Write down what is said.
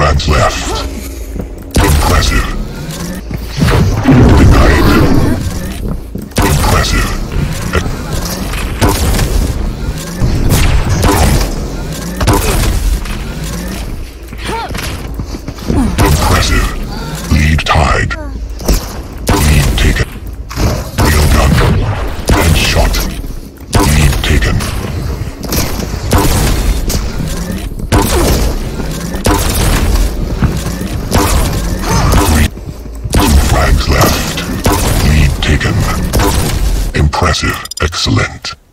frags left. Impressive. Denied. Impressive. Impressive. Lead tied. Lead taken. Wheel gun. Headshot. Lead taken. Frags left. Lead taken. Impressive. Excellent.